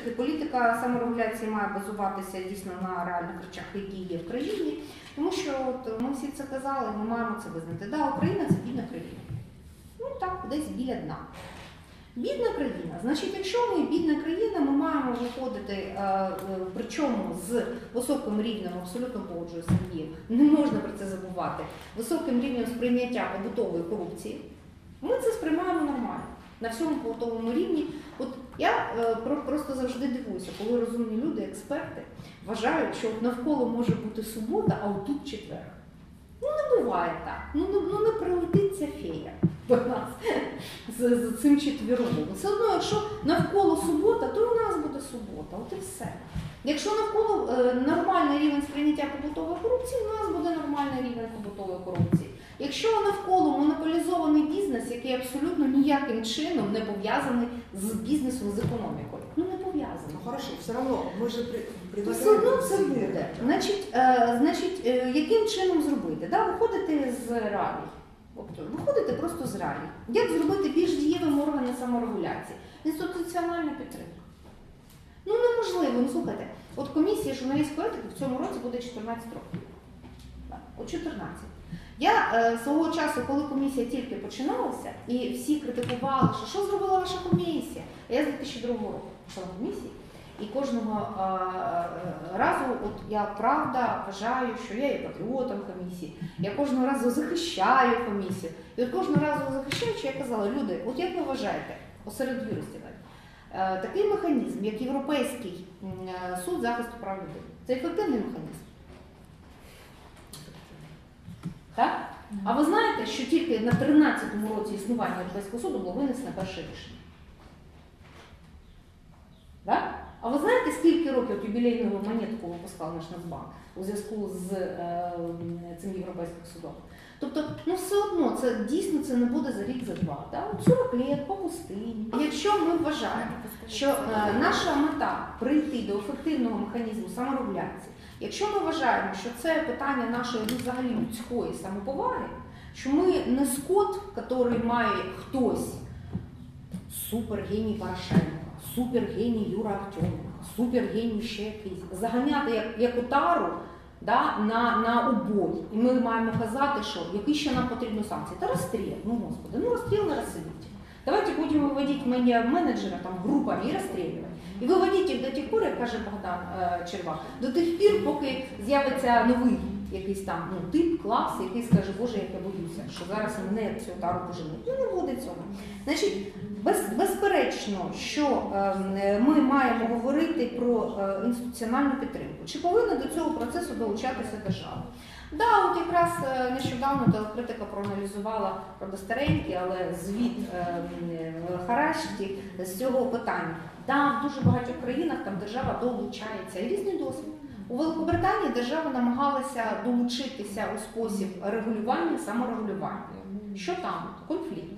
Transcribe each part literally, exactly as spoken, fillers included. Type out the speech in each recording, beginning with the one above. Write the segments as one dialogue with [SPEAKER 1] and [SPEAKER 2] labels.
[SPEAKER 1] таки, політика саморегуляції має базуватися дійсно на реальних речах, які є в країні, тому що от, ми всі це казали, ми маємо це визнати. Да, Україна – це бідна країна. Ну так, десь біля дна. Бідна країна. Значить, якщо ми бідна країна, ми маємо виходити, е, причому з високим рівнем, абсолютно погоджуюся з Сергієм, не можна про це забувати, високим рівнем сприйняття побутової корупції, ми це сприймаємо нормально. На всьому побутовому рівні. От я е, просто завжди дивуюся, коли розумні люди, експерти, вважають, що от навколо може бути субота, а отут четвер. Ну не буває так. Ну, ну, ну не прилетить ця фея до нас з, з цим четвіром. Все одно, якщо навколо субота, то у нас буде субота. От і все. Якщо навколо е, нормальний рівень сприйняття побутової корупції, у нас буде нормальний рівень побутової корупції. Якщо навколо монополізований бізнес, який абсолютно ніяким чином не пов'язаний з бізнесом, з економікою. Ну не пов'язаний.
[SPEAKER 2] Ну хорошо, все одно ми ж при...
[SPEAKER 1] Все одно це буде. Значить, е, значить е, яким чином зробити? Да, виходити з реалій. Тобто, виходити просто з реалій. Як зробити більш дієвим органи саморегуляції? Інституціональна підтримка. Ну неможливо, ну слухайте, от комісія журналістської етики в цьому році буде чотирнадцять років. От чотирнадцять. Я е, свого часу, коли комісія тільки починалася, і всі критикували, що що зробила ваша комісія? Я з дві тисячі другого року пішла в комісії, і кожного е, е, разу от я правда вважаю, що я є патріотом комісії, я кожного разу захищаю комісію. І от кожного разу захищаючи, я казала, люди, от як ви вважаєте, осеред юристів, е, такий механізм, як Європейський е, суд захисту прав людини, це ефективний механізм? Так? А ви знаєте, що тільки на тринадцятому році існування Європейського суду було винесено перше рішення? Так? А ви знаєте, скільки років от юбілейну монетку випускав наш Нацбанк у зв'язку з е, цим Європейським судом? Тобто, ну все одно, це дійсно це не буде за рік, за два. Так? сорок років по пустині. Якщо ми вважаємо, що е, наша мета прийти до ефективного механізму саморегуляції, якщо ми вважаємо, що це питання нашої взагалі людської самоповаги, що ми не скот, який має хтось, супергеній Порошенко, супергеній Юра Артеменко, супергеній ще якийсь, заганяти як, як отару да, на, на убой. І ми маємо казати, що які ще нам потрібні санкції. Та розстріл, ну господи, ну розстріл не розстріліть. Давайте будемо виводити менеджера там, групами і розстрілювати. І виводіть їх до тих пор, як каже Богдан е, Червак, до тих пір, поки з'явиться новий якийсь там ну, тип, клас, який скаже, боже, як я боюся, що зараз мене цю тару поженуть. Ну не буде цього. Значить, без, безперечно, що е, ми маємо говорити про е, інституціональну підтримку. Чи повинна до цього процесу долучатися держава? Да, от якраз нещодавно телекритика проаналізувала, правда старенький, але звіт е, Харашті з цього питання. Да, в дуже багатьох країнах там держава долучається і різний досвід. У Великобританії держава намагалася долучитися у спосіб регулювання, саморегулювання. Що там? Конфлікт.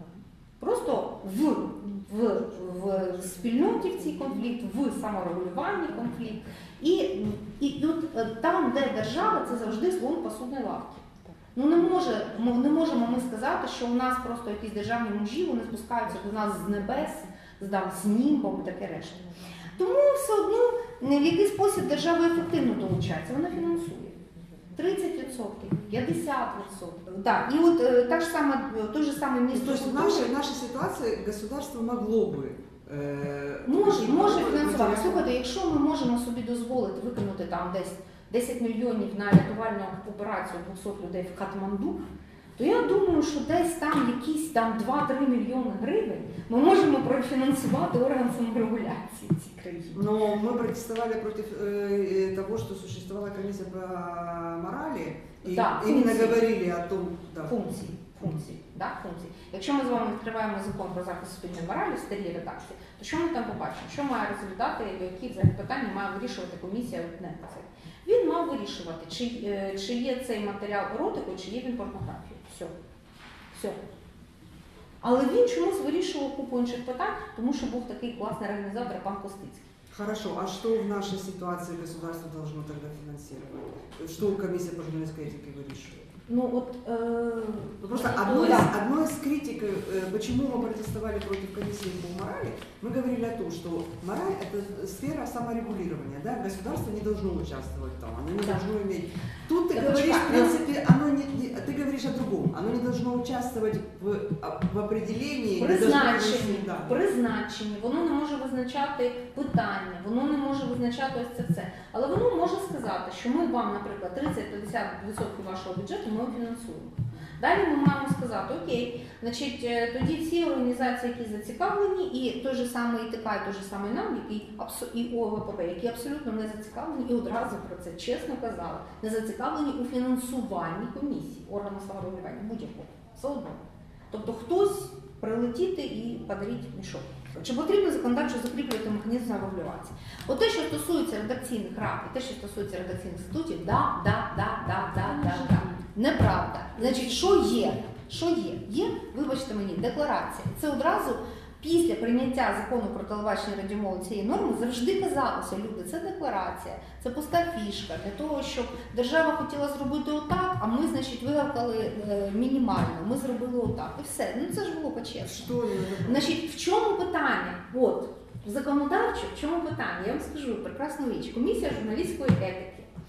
[SPEAKER 1] Просто в, в, в спільноті в цій конфлікт, в саморегулюванні конфлікт. І, і, і от там, де держава, це завжди слон посудної лавки. Ну не, може, не можемо ми сказати, що у нас просто якісь державні мужі, вони спускаються до нас з небес, з німбом і таке решта. Тому все одно в який спосіб держава ефективно долучається, вона фінансує. тридцять відсотків, п'ятдесят відсотків. Да. І от е, так ж саме, той же самий міністр
[SPEAKER 2] культури. В нашей, нашей ситуации государство могло бы е,
[SPEAKER 1] може, може фінансувати. Слухайте, якщо ми можемо собі дозволити викинути там десь десять мільйонів на рятувальну операцію двохсот людей в Катманду, то я думаю, що десь там якісь там два-три мільйони гривень ми можемо профінансувати орган саморегуляції в цій країні.
[SPEAKER 2] Но мы протестовали против э, того, что существовала комиссия по морали, и
[SPEAKER 1] да,
[SPEAKER 2] именно
[SPEAKER 1] функции.
[SPEAKER 2] говорили о том, да.
[SPEAKER 1] Функції. Функції, да, функції. Якщо ми з вами відкриваємо закон про захист суспільної моралі в старій редакції, то що ми там побачимо? Що має результати, які взагалі питання має вирішувати комісія НЕЦ? Він мав вирішувати, чи, чи є цей матеріал еротикою, чи є він порнографією. Все. Все. Але він чомусь вирішував купу інших питань, тому що був такий класний організатор пан Костицький.
[SPEAKER 2] Хорошо, а что в нашей ситуации государство должно тогда финансировать? Что комиссия по журналистской этике вирішує?
[SPEAKER 1] Ну от е...
[SPEAKER 2] Просто
[SPEAKER 1] ну,
[SPEAKER 2] одной,
[SPEAKER 1] да.
[SPEAKER 2] из, одной из критик, э, почему мы протестовали против комиссии по морали, мы говорили о том, что мораль – это сфера саморегулирования, да? Государство не должно участвовать там, оно не
[SPEAKER 1] Да.
[SPEAKER 2] должно иметь. Тут ты
[SPEAKER 1] Да,
[SPEAKER 2] говоришь,
[SPEAKER 1] почему?
[SPEAKER 2] в принципе, оно не, не, ты говоришь о другом, оно не должно участвовать в, в определении, не должно
[SPEAKER 1] Призначенні,
[SPEAKER 2] виносить, да.
[SPEAKER 1] призначенні, воно не може визначати питання, воно не може визначати ось це все. Але воно може сказати, що ми вам, наприклад, тридцять-п'ятдесят відсотків вашого бюджету ми фінансуємо. Далі ми маємо сказати, окей, значить, тоді всі організації, які зацікавлені, і той же самий ІТК, і той же самий НАМ, який і ОВПП, які абсолютно не зацікавлені, і одразу про це чесно казали, не зацікавлені у фінансуванні комісії, органу саморегулювання, будь-якого, все одно. Тобто хтось прилетіти і подарить мішок. Чи потрібно законодавчо закріплювати механізм саморегуляції? От те, що стосується редакційних рад, і те, що стосується редакційних статутів, да, да, да, да, да, да, да. Неправда. Значить, що є? Що є? Є, вибачте мені, декларація. Це одразу після прийняття закону про телебачення і радіомовлення цієї норми завжди казалося, люди, це декларація, це пуста фішка для того, щоб держава хотіла зробити отак, а ми, значить, вигавкали е, мінімально, ми зробили отак. І все. Ну це ж було по-чесному. Значить, в чому питання? От, законодавчо, в чому питання? Я вам скажу прекрасну річ. Комісія журналістської етики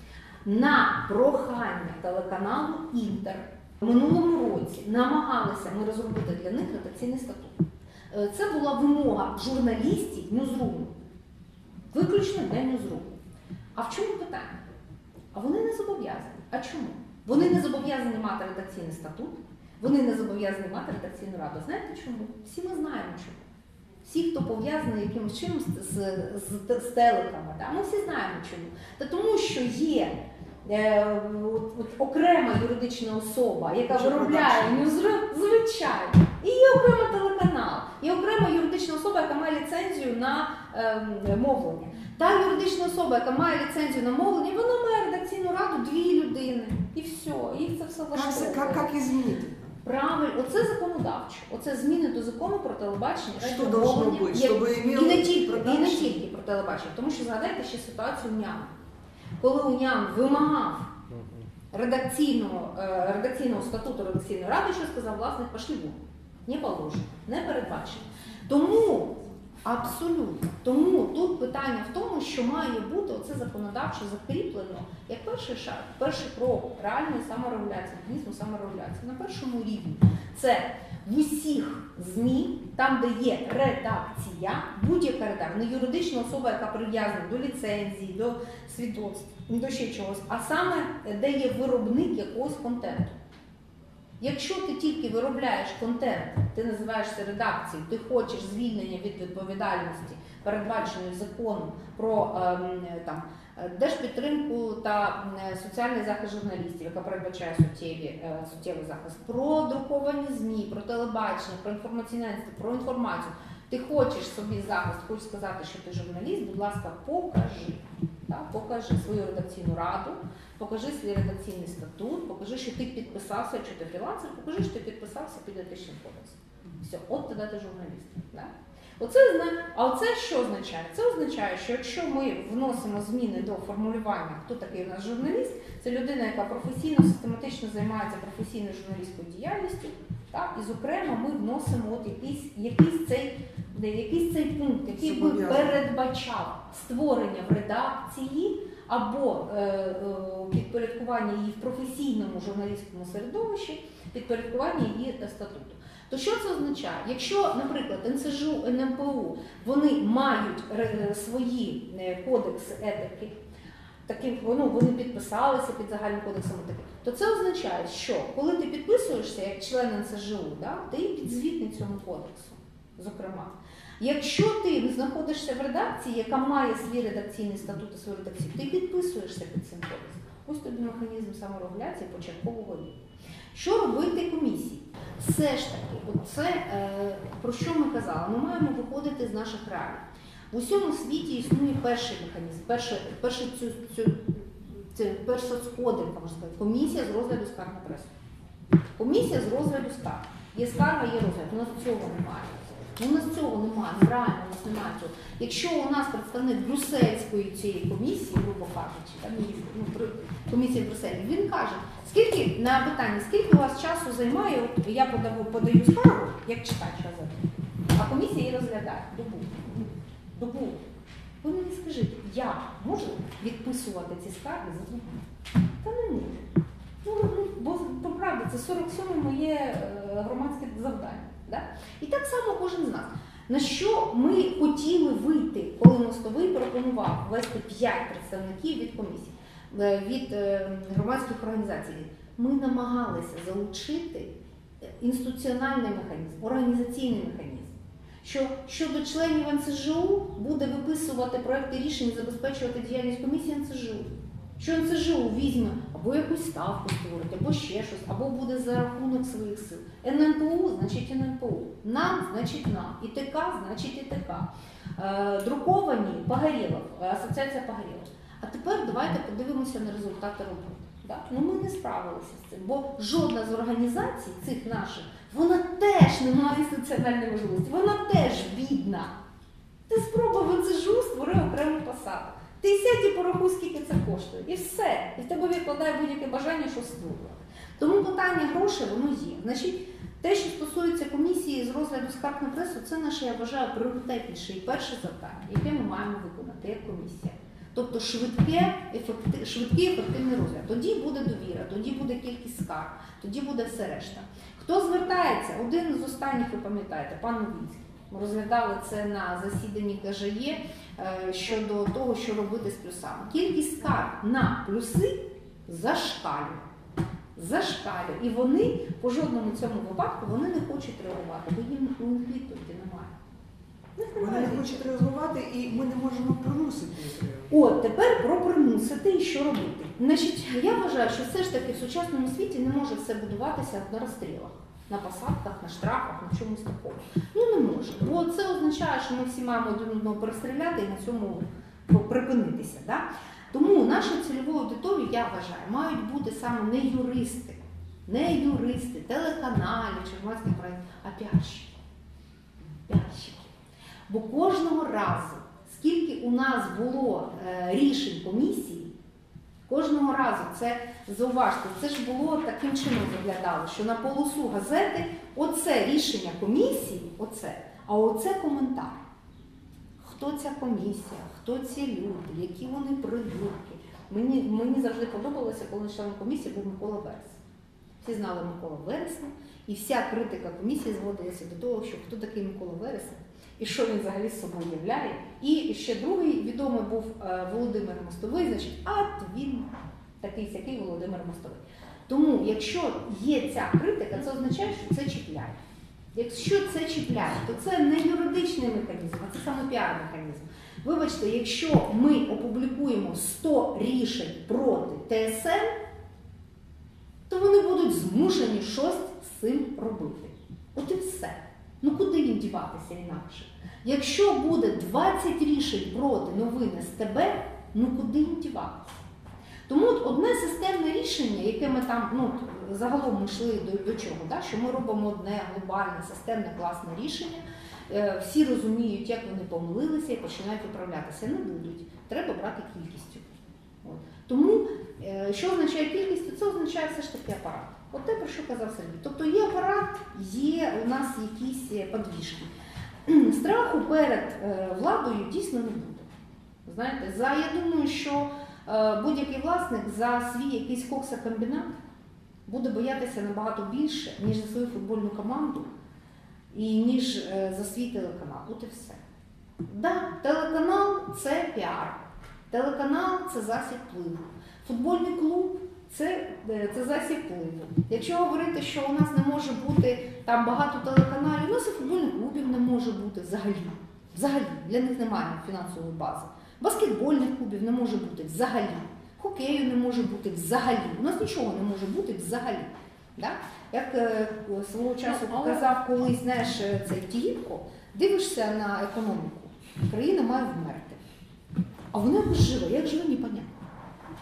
[SPEAKER 1] на прохання телеканалу «Інтер» в минулому році намагалися ми розробити для них редакційний статут. Це була вимога журналістів Ньюзруму. Виключно для Ньюзруму. А в чому питання? А вони не зобов'язані. А чому? Вони не зобов'язані мати редакційний статут, вони не зобов'язані мати редакційну раду. Знаєте чому? Всі ми знаємо чому. Всі, хто пов'язаний якимось чином з, з, з, з телеками, да? Ми всі знаємо чому. Та тому, що є е, от, от, окрема юридична особа, яка виробляє Ньюзрум, звичайно, і є окрема телеканал, є окрема юридична особа, яка має ліцензію на е, мовлення. Та юридична особа, яка має ліцензію на мовлення, вона має редакційну раду дві людини. І все, їх це все влаштовує.
[SPEAKER 2] Як, як і змінити?
[SPEAKER 1] Правильно, оце законодавчо, оце зміни до закону про телебачення,
[SPEAKER 2] що должно бути, щоб
[SPEAKER 1] і не тільки, і не тільки про телебачення, тому що згадайте ще ситуацію УНЯН. Коли УНЯН вимагав редакційного, редакційного статуту редакційної ради, що сказав власник, пошли вон, не положено, не передбачено. Тому, абсолютно, тому тут питання в тому, що має бути оце законодавчо закріплено як перший шаг, перший крок реальної саморегуляції, механізму саморегуляції на першому рівні. Це в усіх ЗМІ, там, де є редакція, будь-яка редакція, не юридична особа, яка прив'язана до ліцензії, до свідоцтв, до ще чогось, а саме, де є виробник якогось контенту. Якщо ти тільки виробляєш контент, ти називаєшся редакцією, ти хочеш звільнення від відповідальності, передбаченої законом про ем, там, держпідтримку та соціальний захист журналістів, яка передбачає суттєві, е, суттєвий захист, про друковані ЗМІ, про телебачення, про інформаційне, про інформацію. Ти хочеш собі захист, хочеш сказати, що ти журналіст, будь ласка, покажи. Так? Покажи свою редакційну раду, покажи свій редакційний статут, покажи, що ти підписався, якщо ти фрілансер, покажи, що ти підписався під етичним кодексом. Все, от тоді ти журналіст. Так? Оце, а оце що означає? Це означає, що якщо ми вносимо зміни до формулювання, хто такий у нас журналіст, це людина, яка професійно, систематично займається професійною журналістською діяльністю, так? І, зокрема, ми вносимо от якийсь, якийсь, цей, якийсь цей пункт, який би передбачав створення в редакції або е, е, підпорядкування її в професійному журналістському середовищі, підпорядкування її статуту. То що це означає? Якщо, наприклад, ен це же у, ен ем пе у, вони мають свої кодекси етики, такі, ну, вони підписалися під загальним кодексом етики, то це означає, що коли ти підписуєшся як член ен це же у, да, ти підзвітний цьому кодексу, зокрема. Якщо ти знаходишся в редакції, яка має свій редакційний статут і свою редакцію, ти підписуєшся під цим кодексом. Ось тобі механізм саморегуляції початкового рівня. Що робити комісії? Все ж таки, це, е, про що ми казали, ми маємо виходити з наших реалій. В усьому світі існує перший механізм, перший, перший цю, цю, цю, перша сходинка, можна сказати, комісія з розгляду скарг на пресу. Комісія з розгляду скарг. Є скарга, є розгляд, у нас цього немає. Ну, у нас цього немає, ну, реально у нас немає цього. Якщо у нас представник брюссельської цієї комісії, грубо кажучи, там, ну, комісії в Брюсселі, він каже, скільки, на питання, скільки у вас часу займає, от я подаю, подаю скаргу, як читач газети, а комісія її розглядає добу. Добу. Ви мені скажіть, я можу відписувати ці скарги за добу? Та не можу. Ну, бо, по правді, це сорок сьоме моє е, громадське завдання. Да? І так само кожен з нас. На що ми хотіли вийти, коли Мостовий пропонував ввести п'ять представників від комісії, від е, громадських організацій. Ми намагалися залучити інституціональний механізм, організаційний механізм. Що щодо членів ен це же у буде виписувати проекти рішень і забезпечувати діяльність комісії ен це же у. Що ен це же у візьме або якусь ставку створить, або ще щось, або буде за рахунок своїх сил. ен ен пе у значить ен ен пе у, нам значить нам, і те ка значить і те ка. Е, друковані Погорєлов, асоціація Погорєлов. А тепер давайте подивимося на результати роботи. Да? Ну ми не справилися з цим, бо жодна з організацій цих наших, вона теж не має інституціональної можливості, вона теж бідна. Ти спробуй в ен це же у створи окрему посаду. Ти сядь і порахуй, скільки це коштує. І все. І в тебе відкладає будь-яке бажання, що створювати. Тому питання грошей, воно є. Значить, те, що стосується комісії з розгляду скарг на пресу, це наше, я вважаю, пріоритетніше і перше завдання, яке ми маємо виконати як комісія. Тобто швидке, ефекти... швидкий ефективний розгляд. Тоді буде довіра, тоді буде кількість скарг, тоді буде все решта. Хто звертається? Один з останніх, ви пам'ятаєте, пан Новінський. Ми розглядали це на засіданні ка же є щодо того, що робити з плюсами. Кількість скарг на плюси зашкалює. Зашкалює. І вони по жодному цьому випадку вони не хочуть реагувати, бо їм у них відповіді немає.
[SPEAKER 2] Вони не хочуть реагувати і ми не можемо примусити їх реагувати.
[SPEAKER 1] От, тепер про примусити і що робити. Значить, я вважаю, що все ж таки в сучасному світі не може все будуватися на розстрілах. На посадках, на штрафах, на чомусь такому. Ну не може. Бо це означає, що ми всі маємо один одного перестріляти і на цьому припинитися. Да? Тому нашою цільовою аудиторією, я вважаю, мають бути саме не юристи, не юристи, телеканалів, чи громадських організацій, а піарщики. Піарщики. Бо кожного разу, скільки у нас було е, рішень комісії, кожного разу, це, зауважте, це ж було таким чином виглядало, що на полосу газети оце рішення комісії, оце, а оце коментар. Хто ця комісія, хто ці люди, які вони придурки. Мені, мені завжди подобалося, коли членом комісії був Микола Вересня. Всі знали Микола Вересня, і вся критика комісії зводилася до того, що хто такий Микола Вересня, і що він взагалі з собою являє. І ще другий відомий був Володимир Мостовий, значить, а він такий-сякий Володимир Мостовий. Тому, якщо є ця критика, це означає, що це чіпляє. Якщо це чіпляє, то це не юридичний механізм, а це саме піар-механізм. Вибачте, якщо ми опублікуємо сто рішень проти те ес ем, то вони будуть змушені щось з цим робити. От і все. Ну куди їм діватися інакше? Якщо буде двадцять рішень проти новин ес те бе, ну куди їм діватися? Тому от одне системне рішення, яке ми там, ну, загалом ми йшли до, до чого, да? Що ми робимо одне глобальне, системне, класне рішення, е, всі розуміють, як вони помилилися і починають виправлятися. Не будуть. Треба брати кількістю. От. Тому, е, що означає кількістю? Це означає все ж таки апарат. От те, про що казав Сергій. Тобто є апарат, є у нас якісь подвіжки. Страху перед е, владою дійсно не буде. Знаєте, за, я думаю, що е, будь-який власник за свій якийсь коксокомбінат буде боятися набагато більше, ніж за свою футбольну команду і ніж е, за свій телеканал. От і все. Да, телеканал – це піар. Телеканал – це засіб впливу. Футбольний клуб – це, це засіб впливу. Якщо говорити, що у нас не може бути там багато телеканалів, у нас і футбольних клубів не може бути взагалі. Взагалі. Для них немає фінансової бази. Баскетбольних клубів не може бути взагалі. Хокею не може бути взагалі. У нас нічого не може бути взагалі. Да? Як е, свого часу казав колись, знаєш, цей Тігіпко, дивишся на економіку. Країна має вмерти. А вона живе. Як живе, непонятно.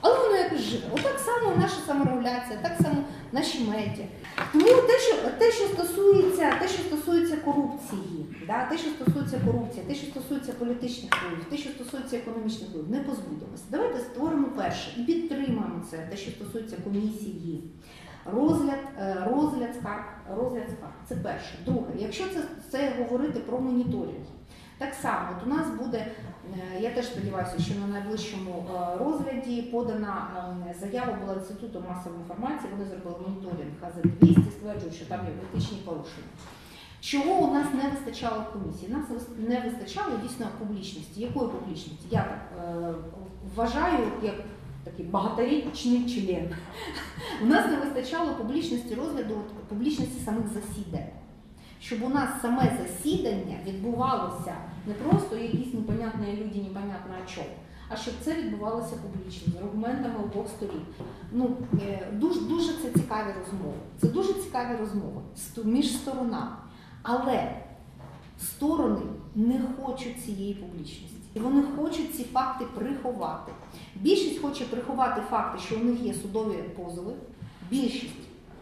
[SPEAKER 1] Але воно якось живе. Отак само наша саморегуляція, так само наші медіа. Тому те, що, те, що стосується, те, що стосується корупції, да, те, що стосується корупції, те, що стосується політичних впливів, те, що стосується економічних впливів, не позбудемося. Давайте створимо перше і підтримаємо це, те, що стосується комісії. Розгляд, розгляд скарг, розгляд скарг. Це перше. Друге, якщо це, це говорити про моніторинг, так само от у нас буде, я теж сподіваюся, що на найближчому розгляді подана заява була Інституту масової інформації, вони зробили моніторинг А З двісті, стверджують, що там є етичні порушення. Чого у нас не вистачало в комісії? Нас не вистачало дійсно публічності. Якої публічності? Я так е, вважаю, як такий багаторічний член. У нас не вистачало публічності розгляду, публічності самих засідань. Щоб у нас саме засідання відбувалося не просто якісь непонятні люди, непонятно о чому, а щоб це відбувалося публічно, з аргументами обох сторін. Ну, дуже, дуже це цікаві розмови. Це дуже цікаві розмови між сторонами. Але сторони не хочуть цієї публічності. І вони хочуть ці факти приховати. Більшість хоче приховати факти, що у них є судові позови. Більшість.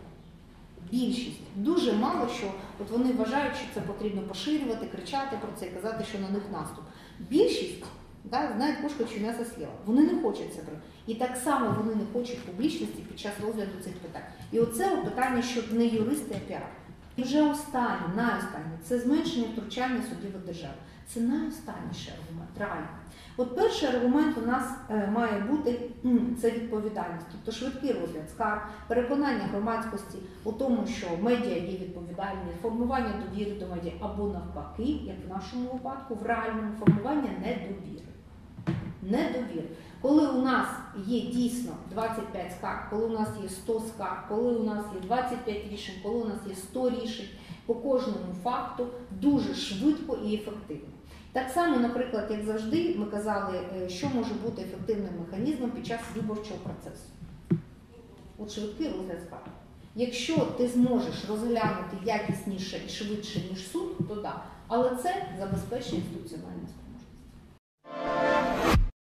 [SPEAKER 1] Більшість. Дуже мало, що от вони вважають, що це потрібно поширювати, кричати про це і казати, що на них наступ. Більшість, да, знають кошка, що м'ясо сліва. Вони не хочуть це. І так само вони не хочуть публічності під час розгляду цих питань. І оце питання, що не юристи, а піар. І вже останнє, найостаннє, це зменшення втручання судів від держави. Це найостанніший аргумент, реально. От перший аргумент у нас е, має бути м, це відповідальність, тобто швидкий розгляд скарг, переконання громадськості у тому, що медіа є відповідальні, формування довіри до медіа або навпаки, як в нашому випадку, в реальному формуванні недовіри. Недовіри. Коли у нас є дійсно двадцять п'ять скарг, коли у нас є сто скарг, коли у нас є двадцять п'ять рішень, коли у нас є сто рішень, по кожному факту дуже швидко і ефективно. Так само, наприклад, як завжди, ми казали, що може бути ефективним механізмом під час виборчого процесу. От швидкий розгляд скарг. Якщо ти зможеш розглянути якісніше і швидше, ніж суд, то так. Але це забезпечує інституціональність.